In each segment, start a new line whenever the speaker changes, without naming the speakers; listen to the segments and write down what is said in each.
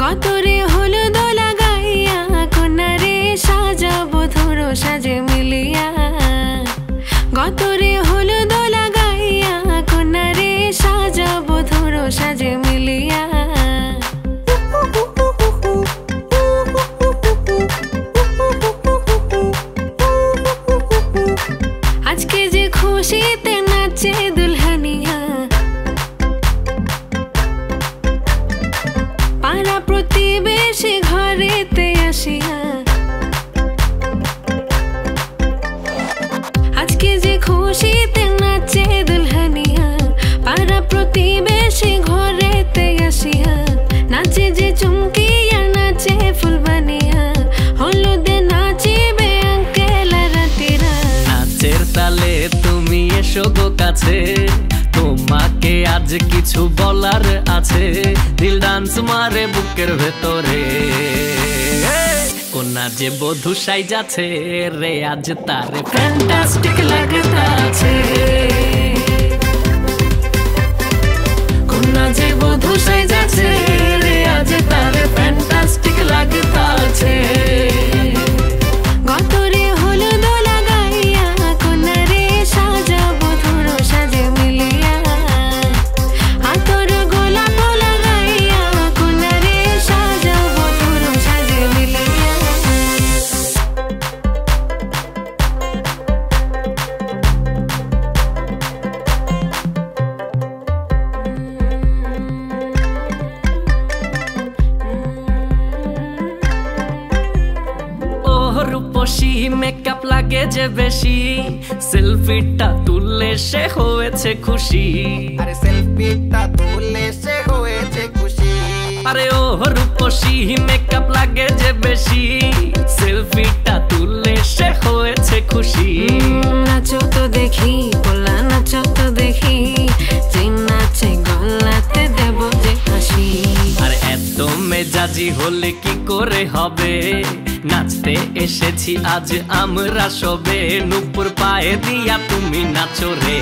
গতরে হলুদ লাগাইয়া কন্যারে সাজাবো ধরো সাজে মিলিয়া। গতরে হলুদ লাগাইয়া কন্যারে সাজাবো ধরো সাজে মিলিয়া। আজকে যে খুশিতে নাচে দুলহানিয়া, পাড়া প্রতিবেশী ঘরেতে আসিয়া। আজকে যে খুশিতে নাচে দুলহানিয়া, পাড়া প্রতিবেশী ঘরেতে আসিয়া। নাচে যে চুমকিয়া নাচে ফুলবানিয়া, হলুদে নাচিবে আঙ্কেল রাতিরা।
নাচের তালে তুমি এসো গো কাছে, তোমাকে আজ কিছু বলার আছে। দিল ডান্স মারে বুকের ভেতরে, কোনা যে বধূ সাইজাছে রে আজ তারে ফ্যান্টাস্টিক লাগতাছে। কোনা যে বধূ সাইজাছে রে আজ তারে ফ্যান্টাস্টিক লাগতাছে।
গতরে হলুদ লাগাইয়া কন্যারে সাজাবো ধরো সাজে মিলিয়া। হাতর গোলাপ লাগাইয়া কন্যারে সাজাবো ধরো সাজে মিলিয়া।
রূপসী মেকআপ লাগে যে বেশি, সেলফিটা তুললে সে হয়েছে খুশি।
আরে সেলফিটা তুললে সে হয়েছে খুশি।
আরে ও রূপসী মেকআপ লাগে যে বেশি, সেলফিটা তুললে সে হয়েছে খুশি।
নাচো তো দেখি পোলা নাচো তো দেখি, যে নাচে গলাতে দেব যে হাসি।
আর এত মেজাজি হলে কি করে হবে, নাচতে এসেছি আজ আমরা সবে। নুপুর পায়ে দিয়া তুমি নাচো রে,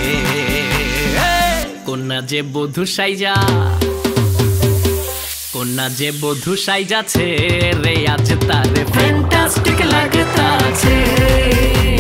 কোনা যে বধূ সাইজা, কোনা যে বধূ সাইজাছে রে আজ তারে ফ্যান্টাস্টিক লাগতাছে।